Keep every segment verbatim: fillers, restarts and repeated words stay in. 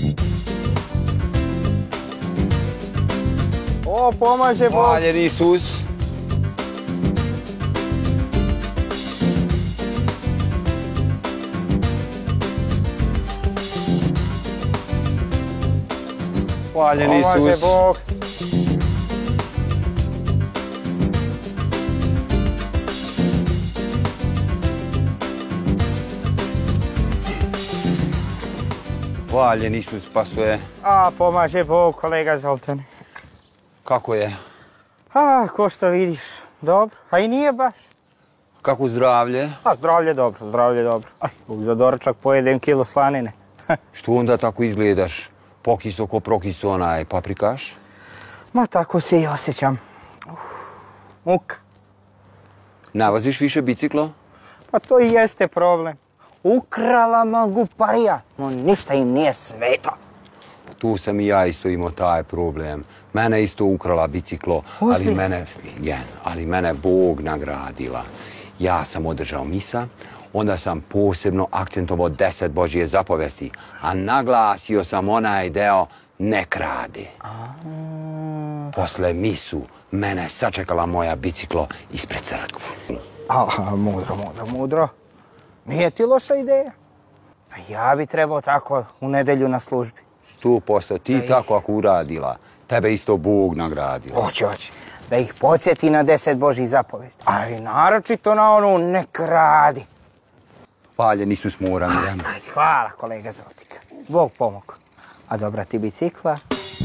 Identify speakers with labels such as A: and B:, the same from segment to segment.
A: O, pomaže Bog.
B: Hvaljen Isus. Hvaljen Isus.
A: Pomaže Bog.
B: Hvaljen Isus spasuje.
A: A, pomaže Bog, kolega Zoltane.
B: Kako je?
A: A, ko što vidiš, dobro. A i nije baš.
B: Kako zdravlje?
A: A, zdravlje dobro, zdravlje dobro. Aj, za doručak pojedem kilo slanine.
B: Što onda tako izgledaš? Pokiso ko prokiso onaj paprikaš?
A: Ma, tako se i osjećam. Uf, muka.
B: Ne voziš više biciklo?
A: Pa to i jeste problem. Ukrala ma guparija, no ništa im nije sveto.
B: Tu sam i ja isto imao taj problem. Mene isto ukrala biciklo, ali mene, jen, ali mene Bog nagradila. Ja sam održao misa, onda sam posebno akcentovao deset Božje zapovesti, a naglasio sam onaj deo ne kradi. Posle misu mene sačekala moja biciklo ispred crkvu.
A: Aha, mudro, mudro, mudro. Nije ti loša ideja. Ja bi trebao tako u nedelju na službi.
B: Sto posto, ti tako ako uradila, tebe isto Bog nagradio.
A: Hoće, hoće. Da ih podsjeti na deset Božjih zapovesti. A i naročito na onu ne kradi.
B: Hvaljen Isus mora mi idemo.
A: Hvala, kolega Zoltika. Bog pomogu. A dobra ti bicikla.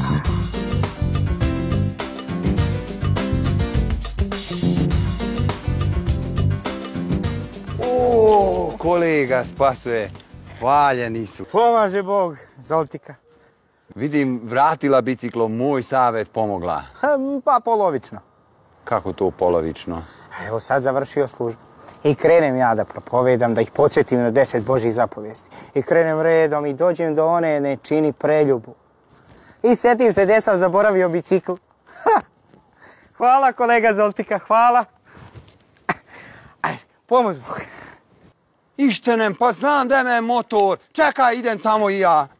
B: O, kolega spasuje. Hvaljen Isus.
A: Pomaže Bog, Zoltika.
B: Vidim, vratila biciklo, moj savjet pomogla.
A: Pa polovično.
B: Kako to polovično?
A: Evo sad završio službu. I krenem ja da propovedam, da ih podsjetim na deset Božjih zapovijesti. I krenem redom i dođem do one ne čini preljubu. I sjetim se gdje sam zaboravio bicikl. Hvala kolega Zoltika, hvala. Ajde, pomoć Bog.
B: Ištenem, pa znam da me je motor. Čekaj, idem tamo i ja.